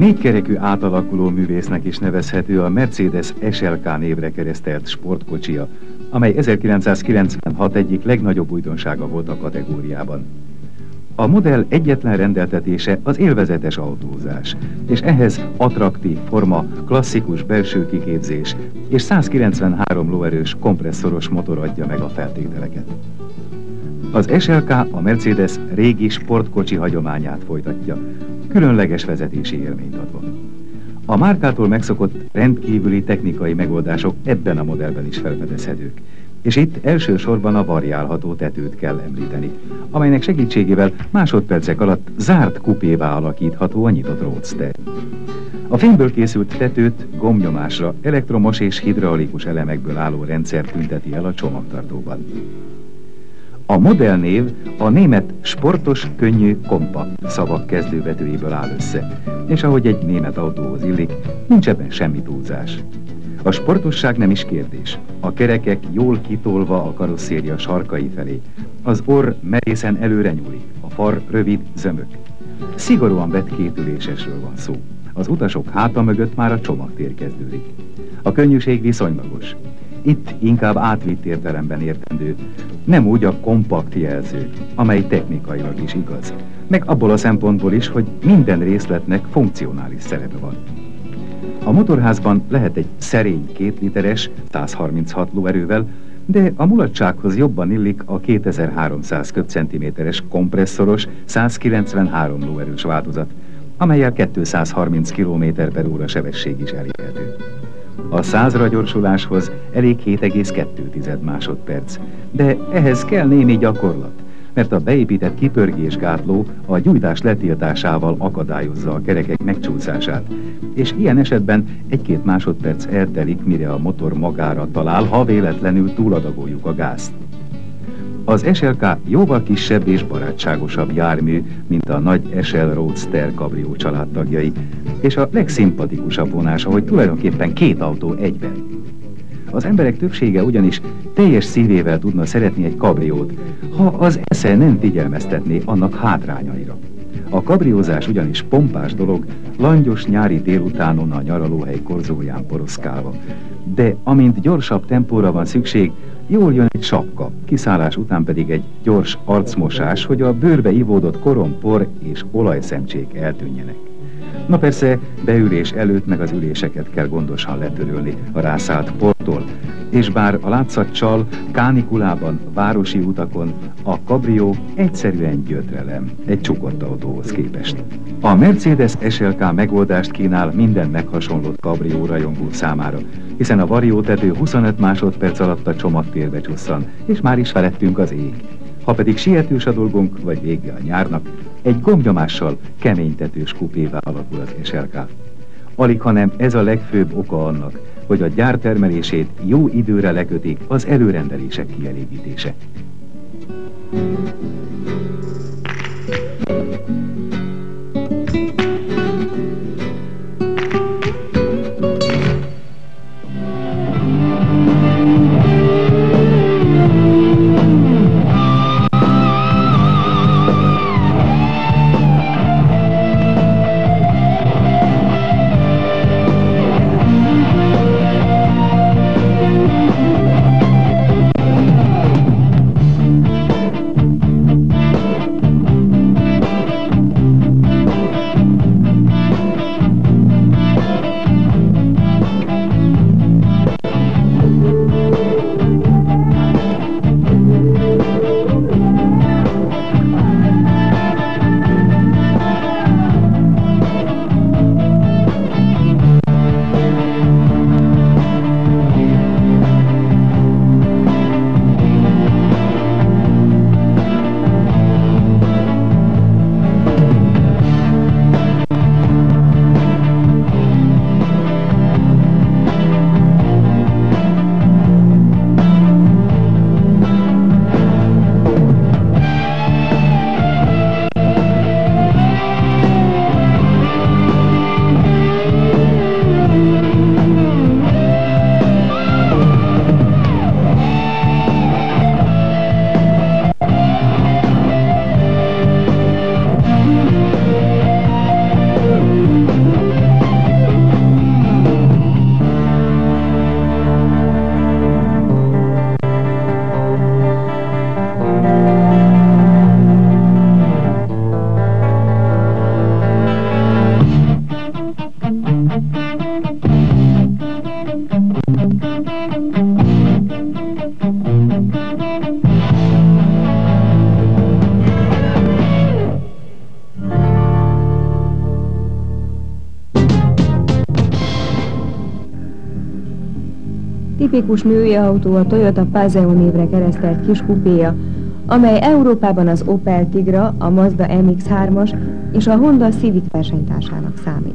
Négykerekű átalakuló művésznek is nevezhető a Mercedes SLK névre keresztelt sportkocsia, amely 1996 egyik legnagyobb újdonsága volt a kategóriában. A modell egyetlen rendeltetése az élvezetes autózás, és ehhez attraktív forma, klasszikus belső kiképzés és 193 lóerős kompresszoros motor adja meg a feltételeket. Az SLK a Mercedes régi sportkocsi hagyományát folytatja, különleges vezetési élményt adva. A márkától megszokott rendkívüli technikai megoldások ebben a modellben is felfedezhetők, és itt elsősorban a variálható tetőt kell említeni, amelynek segítségével másodpercek alatt zárt kupévá alakítható a nyitott Roadster. A fémből készült tetőt gombnyomásra elektromos és hidraulikus elemekből álló rendszer tünteti el a csomagtartóban. A modellnév a német sportos, könnyű, kompakt szavak kezdőbetűjéből áll össze, és ahogy egy német autóhoz illik, nincs ebben semmi túlzás. A sportosság nem is kérdés. A kerekek jól kitolva a karosszéria sarkai felé, az orr merészen előre nyúlik, a far rövid, zömök. Szigorúan vett kétülésesről van szó. Az utasok háta mögött már a csomagtér kezdődik. A könnyűség viszonylagos. Itt inkább átvitt értelemben értendő, nem úgy a kompakt jelző, amely technikailag is igaz, meg abból a szempontból is, hogy minden részletnek funkcionális szerepe van. A motorházban lehet egy szerény 2 literes, 136 lóerővel, de a mulatsághoz jobban illik a 2300 köbcentiméteres kompresszoros 193 lóerős változat, amellyel 230 km/h sebesség is elérhető. A 100-ra gyorsuláshoz elég 7,2 másodperc, de ehhez kell némi gyakorlat, mert a beépített kipörgésgátló a gyújtás letiltásával akadályozza a kerekek megcsúszását, és ilyen esetben 1-2 másodperc eltelik, mire a motor magára talál, ha véletlenül túladagoljuk a gázt. Az SLK jóval kisebb és barátságosabb jármű, mint a nagy SL Roadster kabrió családtagjai, és a legszimpatikusabb vonása, hogy tulajdonképpen 2 autó egyben. Az emberek többsége ugyanis teljes szívével tudna szeretni egy kabriót, ha az esze nem figyelmeztetné annak hátrányaira. A kabriózás ugyanis pompás dolog, langyos nyári délutánon a nyaralóhely korzóján poroszkálva. De amint gyorsabb tempóra van szükség, jól jön egy sapka, kiszállás után pedig egy gyors arcmosás, hogy a bőrbe ivódott korom, por és olajszemcsék eltűnjenek. Na persze, beülés előtt meg az üléseket kell gondosan letörölni a rászállt portól, és bár a látszat csal, kánikulában, városi utakon, a kabrió egyszerűen gyötrelem egy csukott autóhoz képest. A Mercedes SLK megoldást kínál minden meghasonlott kabrió rajongó számára, hiszen a variótető 25 másodperc alatt a csomagtérbe csusszan, és már is felettünk az ég. Ha pedig sietős a dolgunk, vagy vége a nyárnak, egy gombnyomással keménytetős kupévá alakul az SLK. Alighanem ez a legfőbb oka annak, hogy a gyár termelését jó időre lekötik az előrendelések kielégítése. tipikus női autó a Toyota Paseo névre keresztelt kis kupéja, amely Európában az Opel Tigra, a Mazda MX-3-as és a Honda Civic versenytársának számít.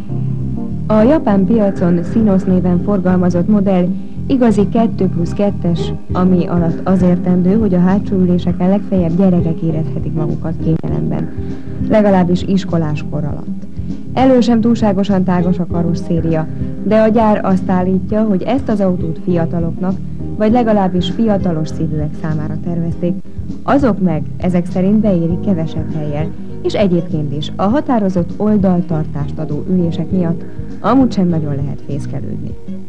A japán piacon Synos néven forgalmazott modell igazi 2+2-es, ami alatt az értendő, hogy a hátsó üléseken legfeljebb gyerekek érezhetik magukat kényelemben, legalábbis iskoláskor alatt. Elől sem túlságosan tágos a karosszéria, de a gyár azt állítja, hogy ezt az autót fiataloknak, vagy legalábbis fiatalos szívűek számára tervezték, azok meg ezek szerint beérik kevesebb hellyel, és egyébként is a határozott oldaltartást adó ülések miatt amúgy sem nagyon lehet fészkelődni.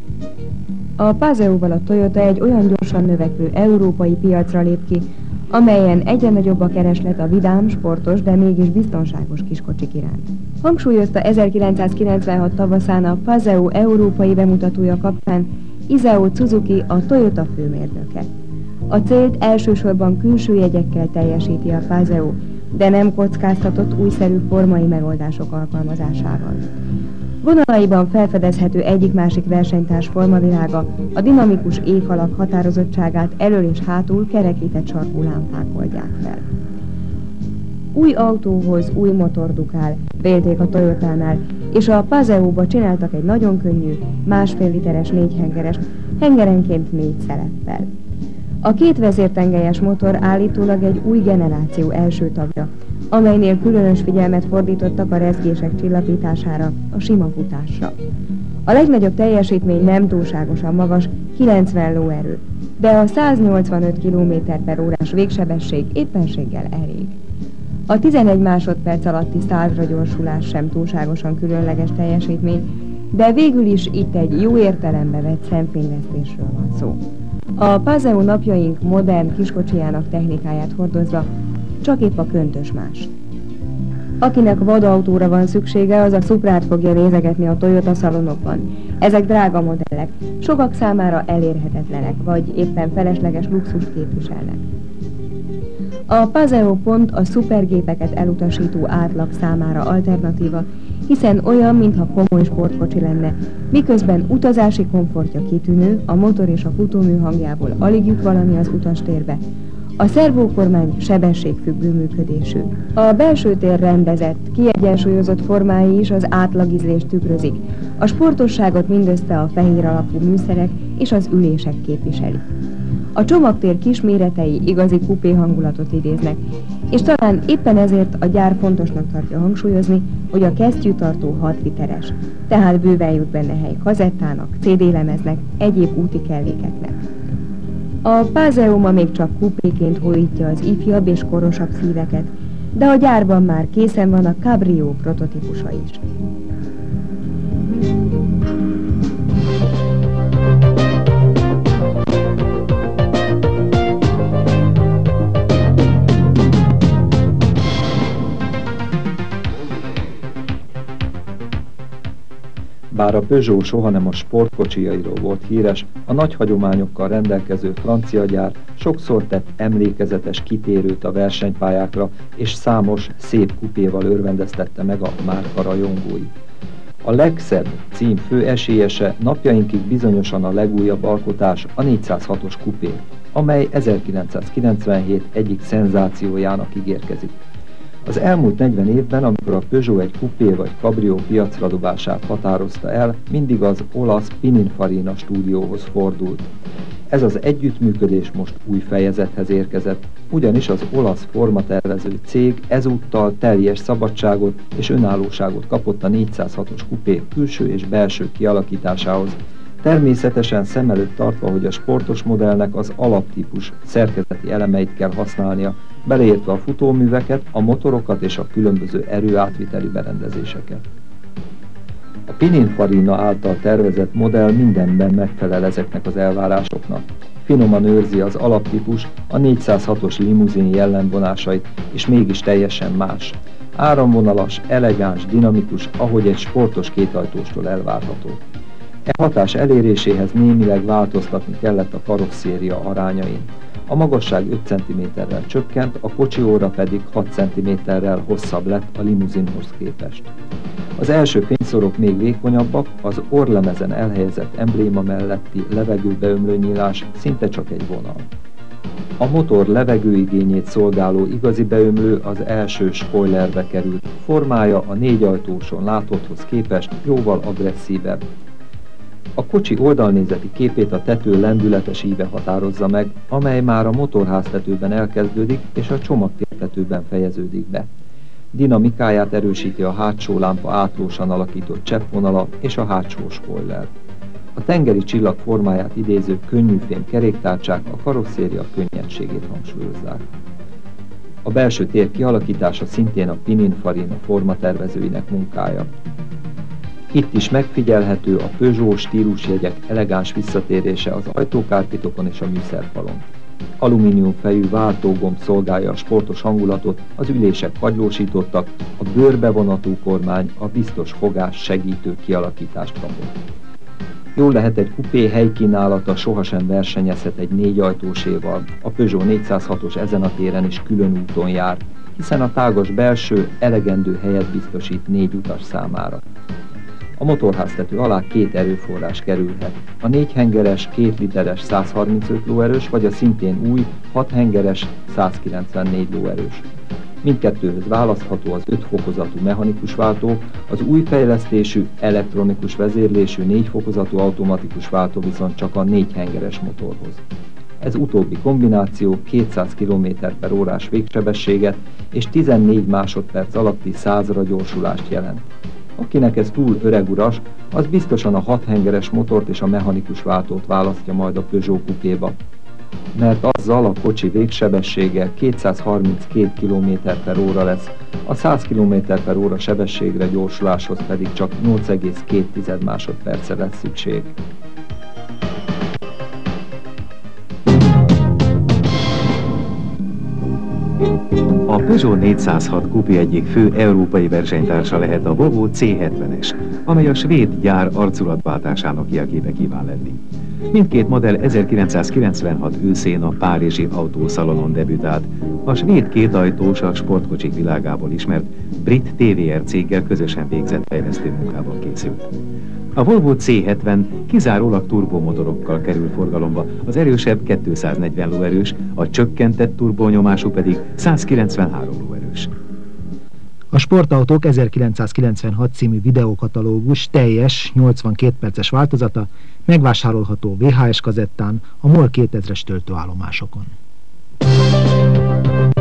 A Paseóval a Toyota egy olyan gyorsan növekvő európai piacra lép ki, amelyen egyre nagyobb a kereslet a vidám, sportos, de mégis biztonságos kiskocsik iránt. Hangsúlyozta 1996 tavaszán a Paseo európai bemutatója kapcsán Isao Suzuki, a Toyota főmérnöke. A célt elsősorban külső jegyekkel teljesíti a Paseo, de nem kockáztatott újszerű formai megoldások alkalmazásával. Vonalaiban felfedezhető egyik-másik versenytárs formavilága a dinamikus éghalak határozottságát elől és hátul kerekített sarkú lámpák oldják fel. Új autóhoz új motor dukál, vélték a Toyotánál, és a Paseóba csináltak egy nagyon könnyű, 1,5 literes 4 hengerest, hengerenként 4 szeleppel. A két vezértengelyes motor állítólag egy új generáció első tagja, amelynél különös figyelmet fordítottak a rezgések csillapítására, a sima futásra. A legnagyobb teljesítmény nem túlságosan magas, 90 lóerő, de a 185 km/órás végsebesség éppenséggel elég. A 11 másodperc alatti 100-ra gyorsulás sem túlságosan különleges teljesítmény, de végül is itt egy jó értelembe vett szemfényvesztésről van szó. A Paseo napjaink modern kiskocsijának technikáját hordozva csak épp a köntös más. Akinek vadautóra van szüksége, az a Suprát fogja nézegetni a Toyota szalonokban. Ezek drága modellek, sokak számára elérhetetlenek, vagy éppen felesleges luxust képviselnek. A Paseo pont a szupergépeket elutasító átlag számára alternatíva, hiszen olyan, mintha komoly sportkocsi lenne, miközben utazási komfortja kitűnő, a motor és a futómű hangjából alig jut valami az utastérbe. A szervókormány sebességfüggő működésű. A belső tér rendezett, kiegyensúlyozott formái is az átlagízlést tükrözik. A sportosságot mindössze a fehér alapú műszerek és az ülések képviselik. A csomagtér kisméretei igazi kupé hangulatot idéznek, és talán éppen ezért a gyár fontosnak tartja hangsúlyozni, hogy a kesztyűtartó 6 literes, tehát bőven jut benne hely kazettának, CD-lemeznek, egyéb úti kellékeknek. A Paseo ma még csak kupéként hódítja az ifjabb és korosabb szíveket, de a gyárban már készen van a Cabrio prototípusa is. Bár a Peugeot soha nem a sportkocsijairól volt híres, a nagy hagyományokkal rendelkező francia gyár sokszor tett emlékezetes kitérőt a versenypályákra, és számos szép kupéval örvendeztette meg a márka rajongóit. A legszebb cím fő esélyese napjainkig bizonyosan a legújabb alkotás, a 406-os kupé, amely 1997 egyik szenzációjának ígérkezik. Az elmúlt 40 évben, amikor a Peugeot egy kupé vagy kabrió piacra dobását határozta el, mindig az olasz Pininfarina stúdióhoz fordult. Ez az együttműködés most új fejezethez érkezett, ugyanis az olasz formatervező cég ezúttal teljes szabadságot és önállóságot kapott a 406-os kupé külső és belső kialakításához, természetesen szem előtt tartva, hogy a sportos modellnek az alaptípus szerkezeti elemeit kell használnia, beleértve a futóműveket, a motorokat és a különböző erőátviteli berendezéseket. A Pininfarina által tervezett modell mindenben megfelel ezeknek az elvárásoknak. Finoman őrzi az alaptípus, a 406-os limuzin jellemvonásait, és mégis teljesen más. Áramvonalas, elegáns, dinamikus, ahogy egy sportos kétajtóstól elvárható. E hatás eléréséhez némileg változtatni kellett a karosszéria arányain. A magasság 5 cm-rel csökkent, a kocsi óra pedig 6 cm-rel hosszabb lett a limuzinhoz képest. Az első fényszorok még vékonyabbak, az orrlemezen elhelyezett embléma melletti levegőbeömlő nyílás szinte csak egy vonal. A motor levegőigényét szolgáló igazi beömlő az első spoilerbe került, formája a 4 ajtóson látotthoz képest jóval agresszívebb. A kocsi oldalnézeti képét a tető lendületes íve határozza meg, amely már a motorháztetőben elkezdődik és a csomagtértetőben fejeződik be. Dinamikáját erősíti a hátsó lámpa átlósan alakított cseppvonala és a hátsó spoiler. A tengeri csillag formáját idéző könnyűfém keréktárcsák a karosszéria könnyedségét hangsúlyozzák. A belső tér kialakítása szintén a Pininfarina formatervezőinek munkája. Itt is megfigyelhető a Peugeot stílusjegyek elegáns visszatérése az ajtókárpitokon és a műszerfalon. Alumíniumfejű váltógomb szolgálja a sportos hangulatot, az ülések kagylósítottak, a bőrbevonatú kormány a biztos fogás segítő kialakítást kapott. Jól lehet, egy kupé helykínálata sohasem versenyezhet egy 4 ajtóséval, a Peugeot 406-os ezen a téren is külön úton jár, hiszen a tágas belső elegendő helyet biztosít 4 utas számára. A motorháztető alá 2 erőforrás kerülhet, a 4 hengeres, 2 literes 135 lóerős, vagy a szintén új 6 hengeres 194 lóerős. Mindkettőhöz választható az 5 fokozatú mechanikus váltó, az új fejlesztésű elektronikus vezérlésű 4 fokozatú automatikus váltó viszont csak a 4 hengeres motorhoz. Ez utóbbi kombináció 200 km/h végsebességet és 14 másodperc alatti 100-ra gyorsulást jelent. Akinek ez túl öreguras, az biztosan a 6 hengeres motort és a mechanikus váltót választja majd a Peugeot kupéba, mert azzal a kocsi végsebessége 232 km/h lesz, a 100 km/h sebességre gyorsuláshoz pedig csak 8,2 másodpercre lesz szükség. A Peugeot 406 kupé egyik fő európai versenytársa lehet a Volvo C70-es, amely a svéd gyár arculatváltásának jelképe kíván lenni. Mindkét modell 1996 őszén a párizsi autószalonon debütált, a svéd kétajtós, a sportkocsik világából ismert brit TVR céggel közösen végzett fejlesztő munkában készült. A Volvo C70 kizárólag turbomotorokkal kerül forgalomba, az erősebb 240 lóerős, a csökkentett turbónyomású pedig 193 lóerős. A Sportautók 1996 című videókatalógus teljes 82 perces változata megvásárolható VHS kazettán a MOL 2000-es töltőállomásokon.